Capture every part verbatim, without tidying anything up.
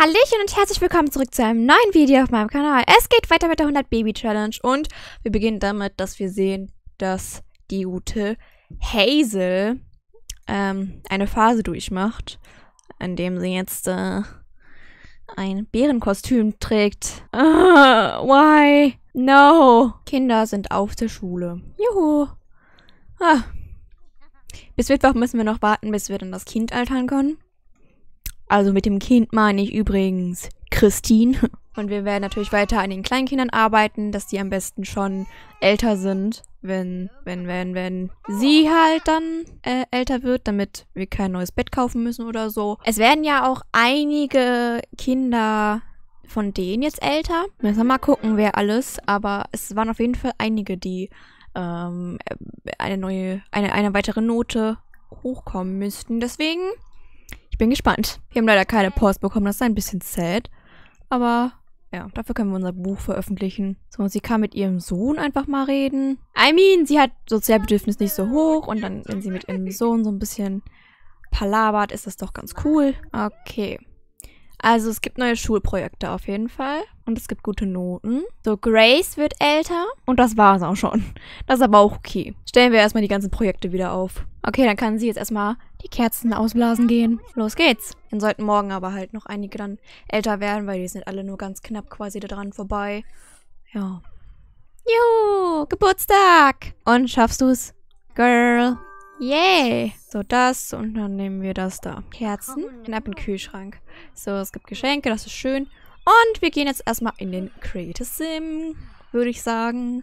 Hallöchen und herzlich willkommen zurück zu einem neuen Video auf meinem Kanal. Es geht weiter mit der hundert Baby Challenge und wir beginnen damit, dass wir sehen, dass die gute Hazel ähm, eine Phase durchmacht, in dem sie jetzt äh, ein Bärenkostüm trägt. Uh, why? No. Kinder sind auf der Schule. Juhu. Ah. Bis Mittwoch müssen wir noch warten, bis wir dann das Kind altern können. Also mit dem Kind meine ich übrigens Christine. Und wir werden natürlich weiter an den Kleinkindern arbeiten, dass die am besten schon älter sind, wenn, wenn, wenn, wenn sie halt dann äh, älter wird, damit wir kein neues Bett kaufen müssen oder so. Es werden ja auch einige Kinder von denen jetzt älter. Müssen wir mal gucken, wer alles. Aber es waren auf jeden Fall einige, die ähm, eine neue, eine, eine weitere Note hochkommen müssten. Deswegen... ich bin gespannt. Wir haben leider keine Post bekommen, das ist ein bisschen sad. Aber ja, dafür können wir unser Buch veröffentlichen. So, sie kann mit ihrem Sohn einfach mal reden. I mean, sie hat Sozialbedürfnis nicht so hoch. Und dann, wenn sie mit ihrem Sohn so ein bisschen palabert, ist das doch ganz cool. Okay. Also es gibt neue Schulprojekte auf jeden Fall. Und es gibt gute Noten. So, Grace wird älter. Und das war es auch schon. Das ist aber auch okay. Stellen wir erstmal die ganzen Projekte wieder auf. Okay, dann kann sie jetzt erstmal die Kerzen ausblasen gehen. Los geht's. Dann sollten morgen aber halt noch einige dann älter werden, weil die sind alle nur ganz knapp quasi da dran vorbei. Ja. Juhu, Geburtstag. Und schaffst du's? Girl. Yay. So, das und dann nehmen wir das da. Kerzen und ab in den Kühlschrank. So, es gibt Geschenke, das ist schön. Und wir gehen jetzt erstmal in den Creative Sim, würde ich sagen.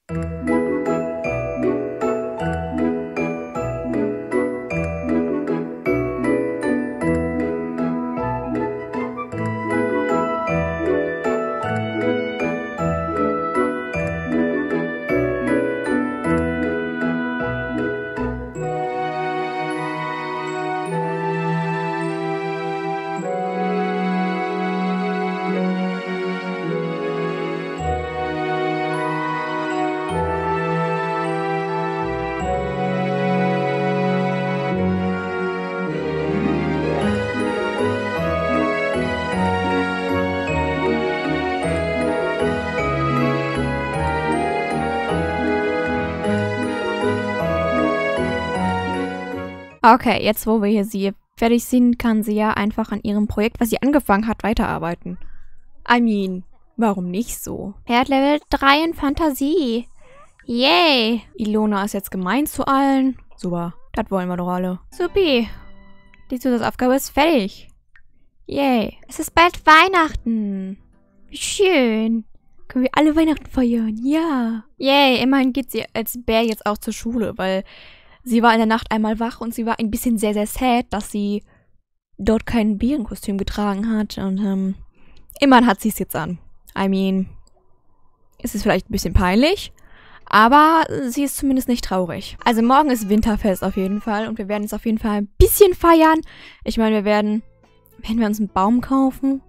Okay, jetzt wo wir hier sie fertig sind, kann sie ja einfach an ihrem Projekt, was sie angefangen hat, weiterarbeiten. I mean, warum nicht so? Er hat Level drei in Fantasie. Yay! Ilona ist jetzt gemein zu allen. Super, das wollen wir doch alle. Supi. Die Zusatzaufgabe ist fertig. Yay. Es ist bald Weihnachten. Wie schön. Können wir alle Weihnachten feiern? Ja. Yay, immerhin geht sie als Bär jetzt auch zur Schule, weil... sie war in der Nacht einmal wach und sie war ein bisschen sehr, sehr sad, dass sie dort kein Bärenkostüm getragen hat. Und ähm, immerhin hat sie es jetzt an. I mean, es ist vielleicht ein bisschen peinlich, aber sie ist zumindest nicht traurig. Also morgen ist Winterfest auf jeden Fall und wir werden es auf jeden Fall ein bisschen feiern. Ich meine, wir werden, werden wir uns einen Baum kaufen?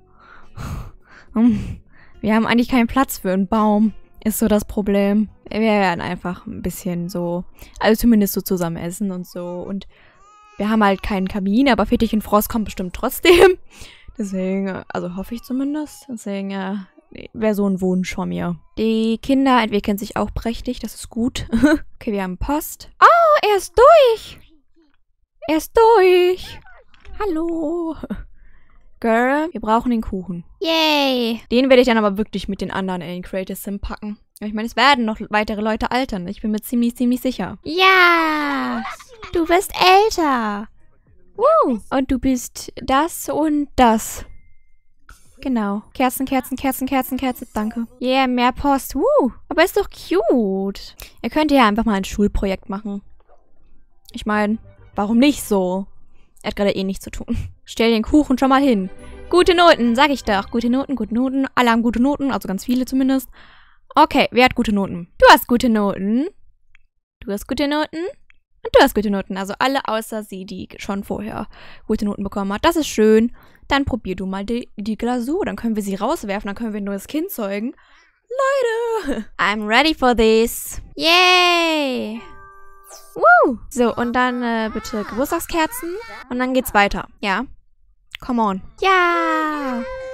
Wir haben eigentlich keinen Platz für einen Baum. Ist so das Problem. Wir werden einfach ein bisschen so, also zumindest so zusammen essen und so. Und wir haben halt keinen Kamin, aber Fettig Frost kommt bestimmt trotzdem. Deswegen, also hoffe ich zumindest. Deswegen äh, wäre so ein Wunsch von mir. Die Kinder entwickeln sich auch prächtig, das ist gut. Okay, wir haben Post. Oh, er ist durch. Er ist durch. Hallo. Girl, wir brauchen den Kuchen. Yay. Den werde ich dann aber wirklich mit den anderen in den Creative Sim packen. Ich meine, es werden noch weitere Leute altern. Ich bin mir ziemlich, ziemlich sicher. Ja, du bist älter. Woo. Und du bist das und das. Genau. Kerzen, Kerzen, Kerzen, Kerzen, Kerzen. Danke. Yeah, mehr Post. Woo. Aber ist doch cute. Ihr könnt ja einfach mal ein Schulprojekt machen. Ich meine, warum nicht so? Er hat gerade eh nichts zu tun. Stell den Kuchen schon mal hin. Gute Noten, sag ich doch. Gute Noten, gute Noten. Alle haben gute Noten, also ganz viele zumindest. Okay, wer hat gute Noten? Du hast gute Noten. Du hast gute Noten. Und du hast gute Noten. Also alle außer sie, die schon vorher gute Noten bekommen hat. Das ist schön. Dann probier du mal die, die Glasur. Dann können wir sie rauswerfen. Dann können wir ein neues Kind zeugen. Leute. I'm ready for this. Yay. Woo! So, und dann äh, bitte Geburtstagskerzen. Und dann geht's weiter. Ja. Come on. Ja.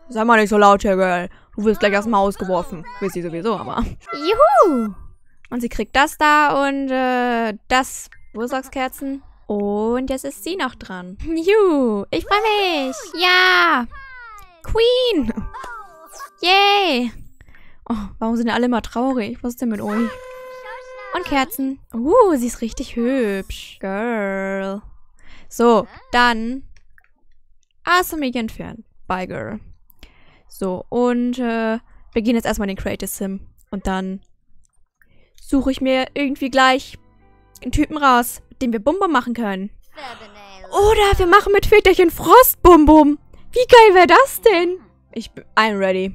Sei mal nicht so laut hier, Girl. Du wirst gleich aus dem Haus geworfen. Wisst ihr sowieso, aber. Juhu! Und sie kriegt das da und äh, das Geburtstagskerzen. Und jetzt ist sie noch dran. Juhu! Ich freue mich! Ja! Queen! Yay! Oh, warum sind alle immer traurig? Was ist denn mit euch? Und Kerzen. Uh, sie ist richtig hübsch. Girl. So, dann aus dem Weg entfernen. Bye, Girl. So, und äh, wir gehen jetzt erstmal in den Creative Sim. Und dann suche ich mir irgendwie gleich einen Typen raus, mit dem wir Bum Bum machen können. Oder wir machen mit Väterchen Frost Bum Bum. Wie geil wäre das denn? Ich bin... I'm ready.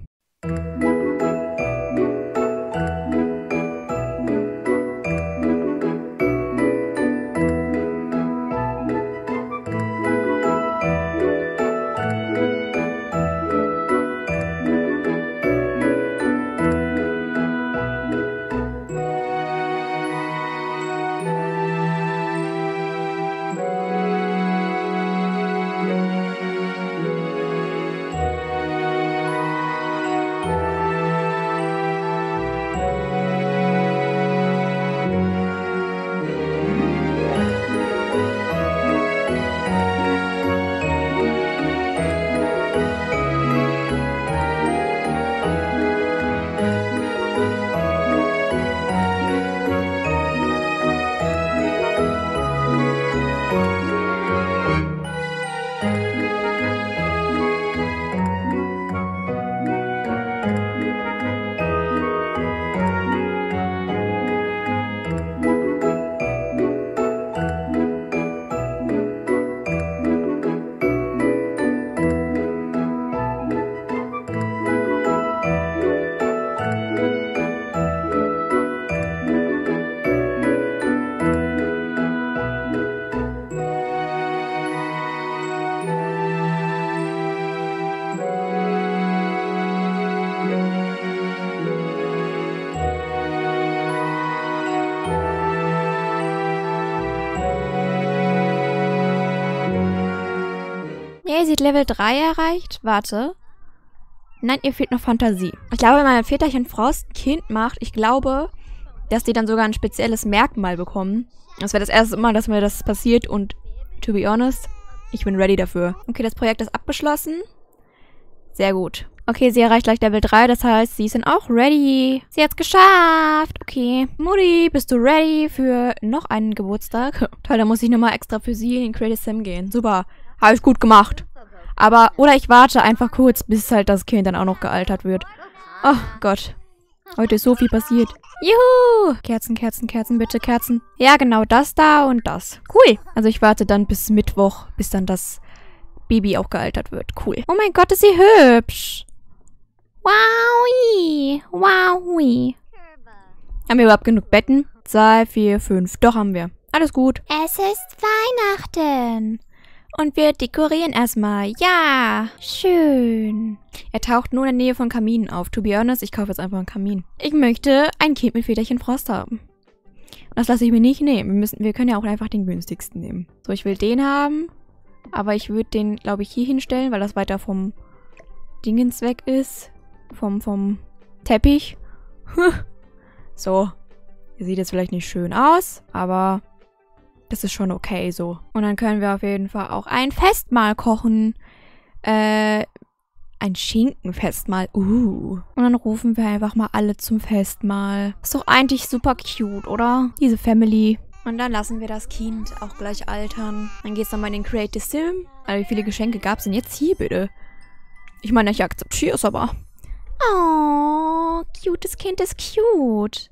Ihr seht Level drei erreicht. Warte. Nein, ihr fehlt noch Fantasie. Ich glaube, wenn man ein Väterchen Frost ein Kind macht, ich glaube, dass die dann sogar ein spezielles Merkmal bekommen. Das wäre das erste Mal, dass mir das passiert und to be honest, ich bin ready dafür. Okay, das Projekt ist abgeschlossen. Sehr gut. Okay, sie erreicht gleich Level drei, das heißt, sie sind auch ready. Sie hat's geschafft. Okay. Mutti, bist du ready für noch einen Geburtstag? Toll, dann muss ich nochmal extra für sie in den Creative Sim gehen. Super. Habe ich gut gemacht. Aber, oder ich warte einfach kurz, bis halt das Kind dann auch noch gealtert wird. Oh Gott. Heute ist so viel passiert. Juhu! Kerzen, Kerzen, Kerzen, bitte, Kerzen. Ja, genau, das da und das. Cool. Also ich warte dann bis Mittwoch, bis dann das Baby auch gealtert wird. Cool. Oh mein Gott, ist sie hübsch. Wowi. Wowi. Haben wir überhaupt genug Betten? Zwei, vier, fünf. Doch, haben wir. Alles gut. Es ist Weihnachten. Und wir dekorieren erstmal. Ja, schön. Er taucht nur in der Nähe von Kaminen auf. To be honest, ich kaufe jetzt einfach einen Kamin. Ich möchte ein Kind mit Väterchen Frost haben. Und das lasse ich mir nicht nehmen. Wir, müssen, wir können ja auch einfach den günstigsten nehmen. So, ich will den haben. Aber ich würde den, glaube ich, hier hinstellen, weil das weiter vom Dingens weg ist. Vom, vom Teppich. So. Hier sieht jetzt vielleicht nicht schön aus, aber das ist schon okay so. Und dann können wir auf jeden Fall auch ein Festmahl kochen. Äh, ein Schinkenfestmahl. Uh. Und dann rufen wir einfach mal alle zum Festmahl. Ist doch eigentlich super cute, oder? Diese Family. Und dann lassen wir das Kind auch gleich altern. Dann geht's nochmal in den Creative Sim. Also wie viele Geschenke gab es denn jetzt hier, bitte? Ich meine, ich akzeptiere es aber. Oh, cutes Kind ist cute.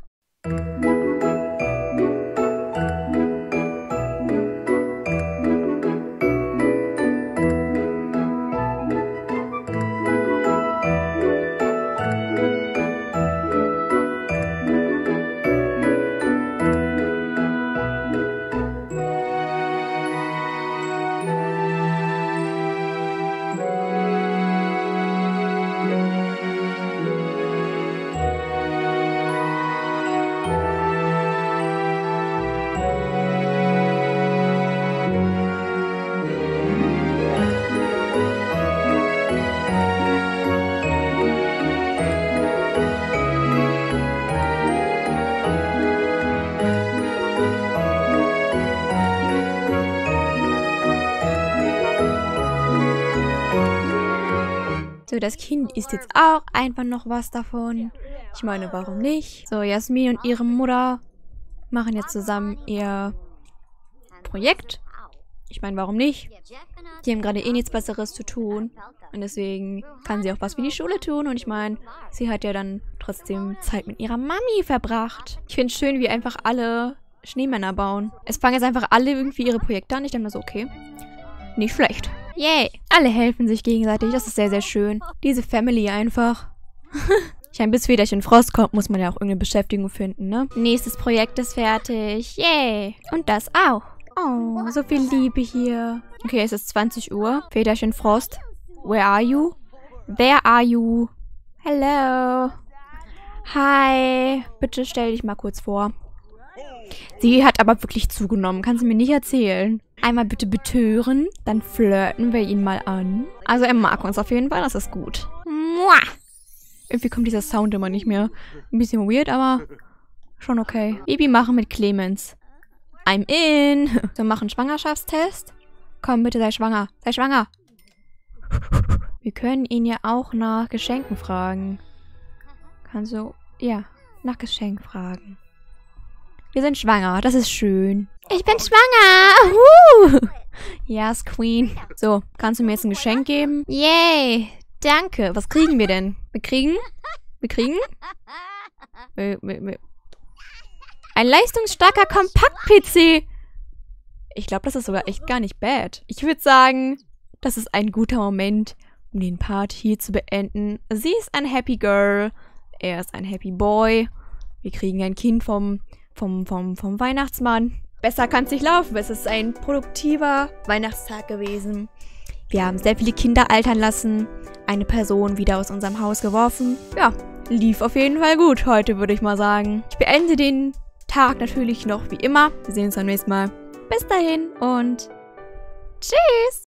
So, das Kind isst jetzt auch einfach noch was davon. Ich meine, warum nicht? So, Jasmin und ihre Mutter machen jetzt zusammen ihr Projekt. Ich meine, warum nicht? Die haben gerade eh nichts Besseres zu tun. Und deswegen kann sie auch was für die Schule tun. Und ich meine, sie hat ja dann trotzdem Zeit mit ihrer Mami verbracht. Ich finde es schön, wie einfach alle Schneemänner bauen. Es fangen jetzt einfach alle irgendwie ihre Projekte an. Ich denke mir so, okay, nicht schlecht. Yay! Alle helfen sich gegenseitig. Das ist sehr, sehr schön. Diese Family einfach. Ich meine, bis Federchen Frost kommt, muss man ja auch irgendeine Beschäftigung finden, ne? Nächstes Projekt ist fertig. Yay! Und das auch. Oh, so viel Liebe hier. Okay, es ist zwanzig Uhr. Federchen Frost. Where are you? Where are you? Hello. Hi. Bitte stell dich mal kurz vor. Sie hat aber wirklich zugenommen. Kann sie mir nicht erzählen. Einmal bitte betören. Dann flirten wir ihn mal an. Also er mag uns auf jeden Fall. Das ist gut. Mua. Irgendwie kommt dieser Sound immer nicht mehr. Ein bisschen weird, aber schon okay. Baby machen mit Clemens. I'm in. So, machen Schwangerschaftstest. Komm, bitte, sei schwanger. Sei schwanger. Wir können ihn ja auch nach Geschenken fragen. Kann so, ja, nach Geschenk fragen. Wir sind schwanger, das ist schön. Ich bin schwanger. Uh. Yes, Queen. So, kannst du mir jetzt ein Geschenk geben? Yay, danke. Was kriegen wir denn? Wir kriegen? Wir kriegen? Wir, wir, wir. Ein leistungsstarker Kompakt-P C. Ich glaube, das ist sogar echt gar nicht bad. Ich würde sagen, das ist ein guter Moment, um den Part hier zu beenden. Sie ist ein Happy Girl. Er ist ein Happy Boy. Wir kriegen ein Kind vom, vom, vom, vom Weihnachtsmann. Besser kann es nicht laufen. Es ist ein produktiver Weihnachtstag gewesen. Wir haben sehr viele Kinder altern lassen. Eine Person wieder aus unserem Haus geworfen. Ja, lief auf jeden Fall gut heute, würde ich mal sagen. Ich beende den Tag natürlich noch wie immer. Wir sehen uns beim nächsten Mal. Bis dahin und tschüss!